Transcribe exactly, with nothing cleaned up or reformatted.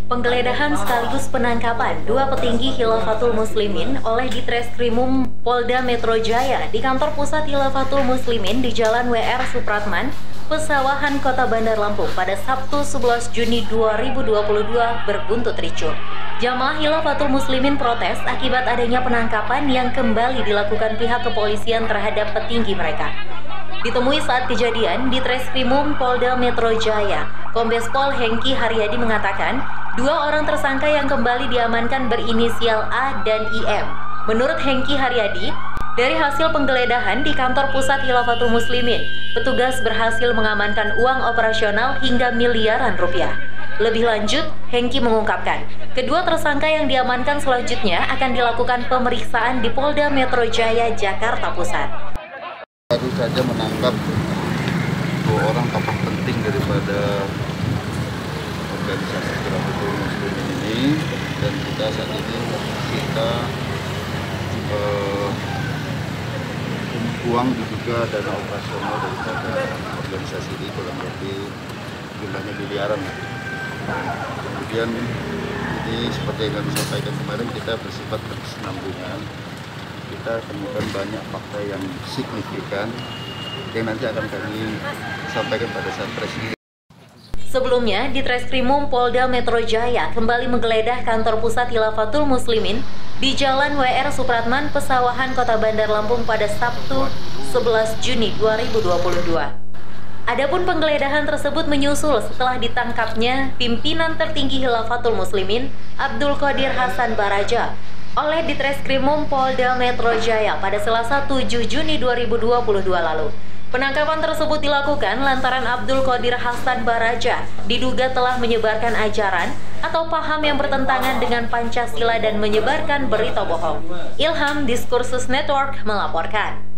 Penggeledahan sekaligus penangkapan dua petinggi Khilafatul Muslimin oleh Ditreskrimum Polda Metro Jaya di kantor pusat Khilafatul Muslimin di Jalan W R Supratman, Pesawahan, Kota Bandar Lampung pada Sabtu sebelas Juni dua ribu dua puluh dua berbuntut ricuh. Jamaah Khilafatul Muslimin protes akibat adanya penangkapan yang kembali dilakukan pihak kepolisian terhadap petinggi mereka. Ditemui saat kejadian, Ditreskrimum Polda Metro Jaya, Kombes Pol Hengki Haryadi mengatakan, dua orang tersangka yang kembali diamankan berinisial A dan I M. Menurut Hengki Haryadi, dari hasil penggeledahan di kantor pusat Khilafatul Muslimin, petugas berhasil mengamankan uang operasional hingga miliaran rupiah. Lebih lanjut, Hengki mengungkapkan, kedua tersangka yang diamankan selanjutnya akan dilakukan pemeriksaan di Polda Metro Jaya, Jakarta Pusat. Baru saja menangkap dua orang tokoh penting daripada organisasi Khilafatul Muslimin ini, dan kita saat ini kita uh, uang diduga dana operasional daripada organisasi ini kurang lebih jumlahnya miliaran. Kemudian ini seperti yang kami sampaikan kemarin, kita bersifat berkesinambungan. Kita temukan banyak fakta yang signifikan yang nanti akan kami sampaikan pada saat presiden. Sebelumnya, Ditreskrimum Polda Metro Jaya kembali menggeledah kantor pusat Khilafatul Muslimin di Jalan W R Supratman, Pesawahan, Kota Bandar Lampung pada Sabtu sebelas Juni dua ribu dua puluh dua. Adapun penggeledahan tersebut menyusul setelah ditangkapnya pimpinan tertinggi Khilafatul Muslimin Abdul Qadir Hasan Baraja oleh Ditreskrimum Polda Metro Jaya pada Selasa tujuh Juni dua ribu dua puluh dua lalu. Penangkapan tersebut dilakukan lantaran Abdul Qadir Hasan Baraja diduga telah menyebarkan ajaran atau paham yang bertentangan dengan Pancasila dan menyebarkan berita bohong. Ilham Diskursus Network melaporkan.